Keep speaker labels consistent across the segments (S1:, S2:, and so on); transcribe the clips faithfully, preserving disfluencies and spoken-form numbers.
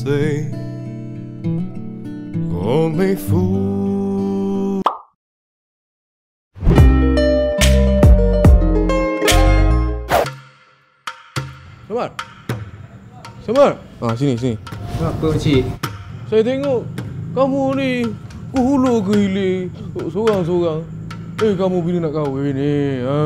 S1: 岁，我没负。
S2: Samar, Samar. Ah, sini, sini.
S3: Apa pakcik?
S2: Saya tengok kamu ni ke hulu ke hilir, sorang-sorang. Eh, kamu bila nak kahwin ni? Ha?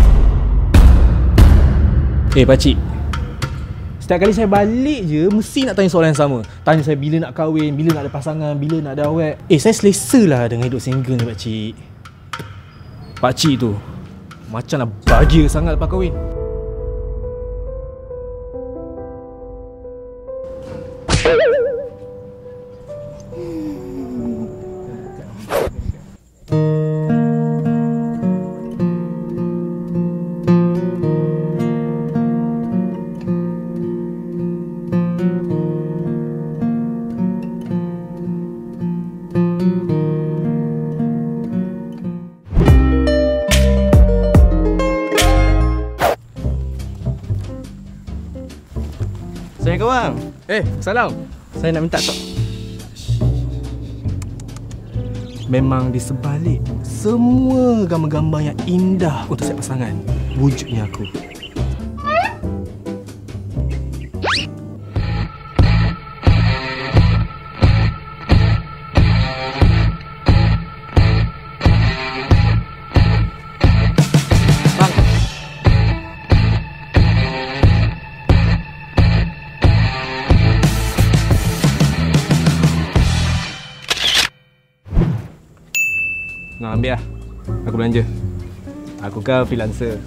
S3: Eh pakcik, setiap kali saya balik je mesti nak tanya soalan yang sama. Tanya saya bila nak kahwin, bila nak ada pasangan, bila nak ada awet. Eh, saya selesa lah dengan hidup single ni pakcik. Pakcik tu macam nak bahagia sangat lepas kahwin.
S4: Saya kawan.
S3: Eh, salam.
S4: Saya nak minta tok.
S3: Memang di sebalik semua gambar-gambar yang indah untuk siap pasangan, wujudnya aku. Nah, ambil lah. Aku belanja. Aku kan freelancer.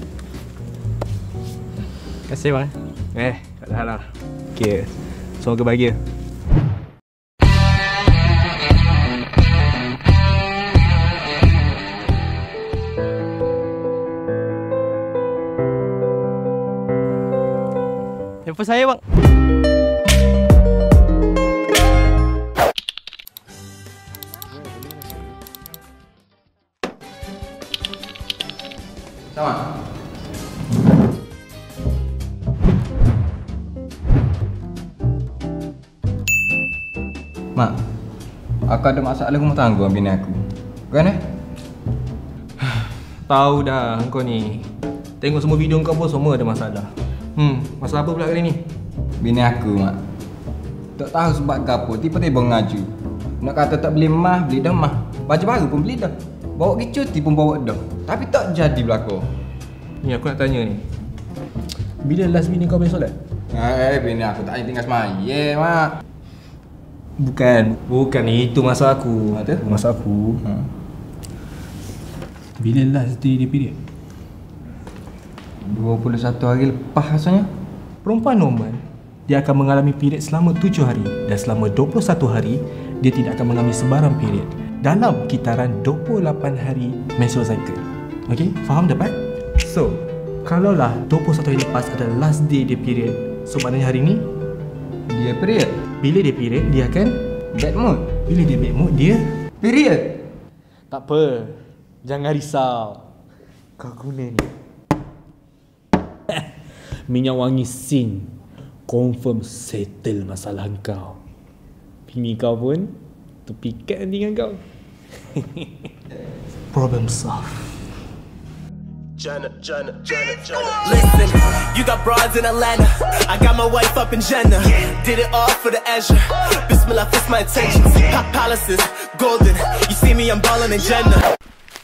S4: Terima kasih bang.
S3: Eh, tak ada hal lah. Okay, semoga bahagia.
S4: Telefon saya bang.
S5: Sama. Mak, aku ada masalah rumah tangga dengan bini aku. Kan eh?
S3: Tahu dah kau ni. Tengok semua video kau pun semua ada masalah. Hmm, masalah apa pula kali ni?
S5: Bini aku, mak. Tak tahu sebab apa, tiba-tiba ngaju. Nak kata tak beli mah, beli dah mah. Baju baru pun beli dah. Bawa pergi cuti pun bawa dah. Tapi tak jadi berlaku.
S3: Ni aku nak tanya ni. Bila last bini kau boleh solat?
S5: Eh, bini aku tak tinggal semaya, mak.
S3: Bukan, bukan itu masa aku.
S5: Ha, tu?
S3: Masa aku.
S5: Ha.
S3: Bila last day dia period?
S5: dua puluh satu hari lepas rasanya.
S3: Perempuan normal, dia akan mengalami period selama tujuh hari dan selama dua puluh satu hari dia tidak akan mengalami sebarang period dalam kitaran dua puluh lapan hari menstrual cycle. Okey, faham dapat? So, kalaulah dua puluh satu hari lepas adalah last day dia period, so maknanya hari ni
S5: Dia period.
S3: bila dia period dia akan
S5: Bad mood.
S3: bila dia bad mood dia
S5: Period.
S3: tak apa. Jangan risau. Kau guna ni. Minyak wangi Sin confirm settle masalah kau. Bini kau pun terpikat nanti dengan kau. Problem solved.
S1: Janet, Janet, Janet, Janet.
S6: Listen, you got broads in Atlanta. I got my wife up in Jenna. Did it all for the Ezra. Bismillah fits my attentions. Pop palaces, golden. You see me, I'm ballin' in Jenna.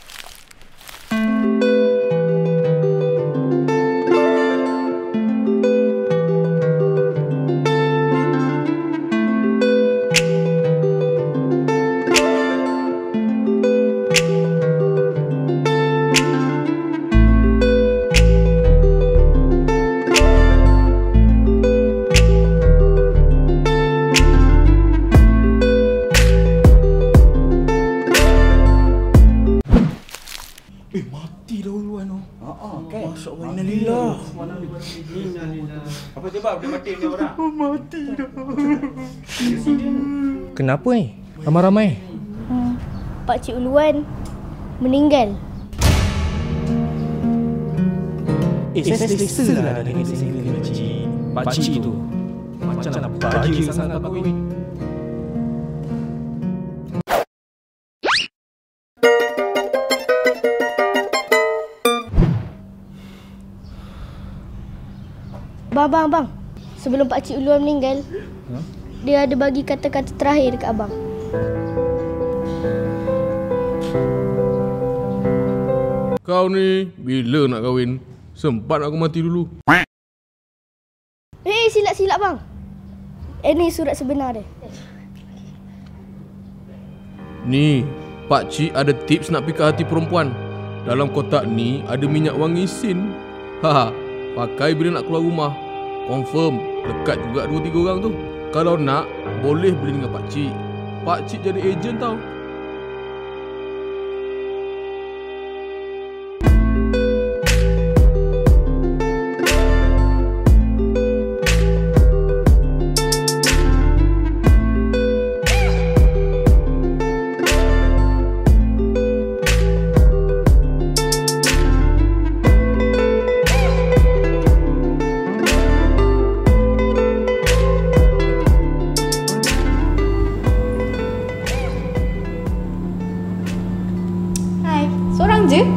S3: Eh, mati dah uluan tu.
S5: Oh, okay.
S3: Masya Allah, innalillah.
S4: Apa sebab dia mati dia orang?
S3: Mati dah. Kenapa ni? Ramai-ramai.
S7: Hmm, Pakcik Uluan meninggal.
S3: Eh, saya selesa lah dengan hidup single ni, pakcik. Pakcik tu Macam nak bahagia sangat nak kahwin.
S7: Abang, abang, abang. Sebelum Pakcik Uluan meninggal, huh? Dia ada bagi kata-kata terakhir dekat abang.
S2: Kau ni bila nak kahwin? Sempat aku mati dulu.
S7: Eh, silap-silap bang. Eh, ni surat sebenar dia.
S2: Ni, Pakcik ada tips nak pikat hati perempuan. Dalam kotak ni ada minyak wangi sin. Haha, pakai bila nak keluar rumah. Confirm, dekat juga dua tiga orang tu. Kalau nak, boleh beli dengan Pakcik. Pakcik jadi ejen tau.
S8: Seorang je?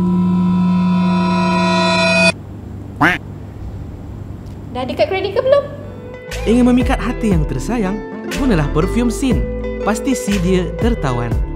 S8: Dah ada kad kredit ke belum?
S9: Ingin memikat hati yang tersayang? Gunalah perfume Sin. Pasti si dia tertawan.